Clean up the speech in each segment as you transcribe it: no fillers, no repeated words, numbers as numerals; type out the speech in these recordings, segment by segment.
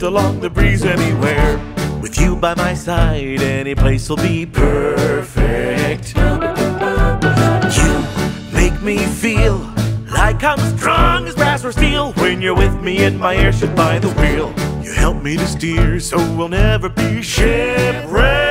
drift along the breeze anywhere. With you by my side, any place will be perfect. You make me feel like I'm strong as brass or steel. When you're with me in my airship by the wheel, you help me to steer so we'll never be shipwrecked.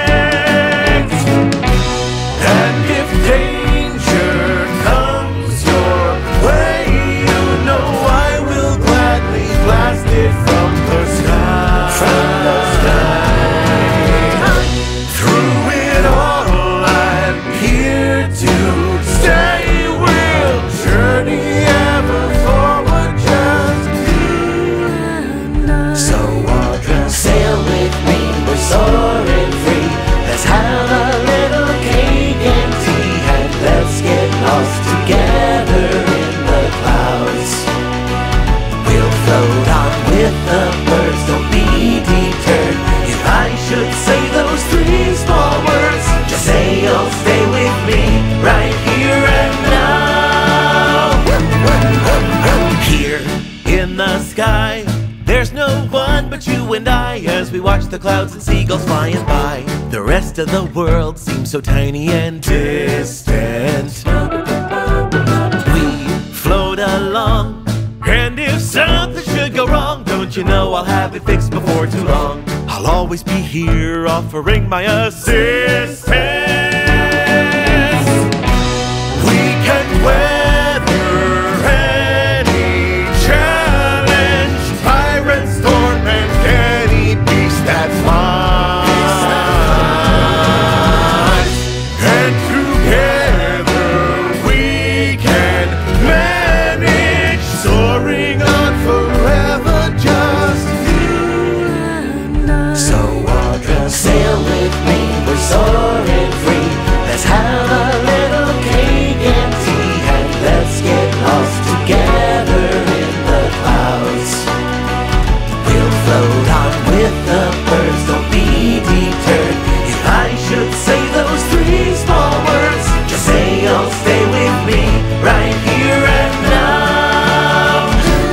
And if danger comes your way, you know I will gladly blast it from the sky. From the sky. Through it all, I'm here to stay. We'll journey ever forward, just you and I. So Audra, sail with me, we're soaring free. Let's have a little cake and tea, and let's get lost together in the clouds. We'll float on with the birds, don't be deterred. If I should say those three small words, just say you'll stay with me right here and now. Here in the sky, there's no one but you and I, as we watch the clouds and seagulls flying by. The rest of the world seems so tiny and distant. We float along, and if something should go wrong, don't you know I'll have it fixed before too long. I'll always be here offering my assistance. We can weather any challenge, pirate, storm, and any beast that flies. And together we can manage, soaring on forever, just you and I. So Audra, sail with me, we're soaring free. Let's have a little cake and tea, and let's get lost together in the clouds. We'll float on with the birds, don't be deterred. If I should say those three small words, just say you'll stay with me right here and now.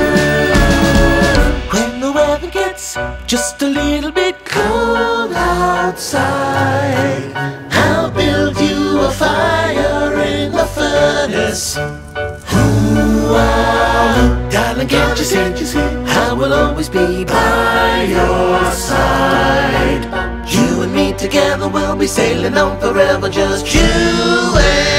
When the weather gets just a little bit cold outside, I'll build you a fire in the furnace. Darling, can't you see? I will always be by your side. You and me together, we'll be sailing on forever, just you and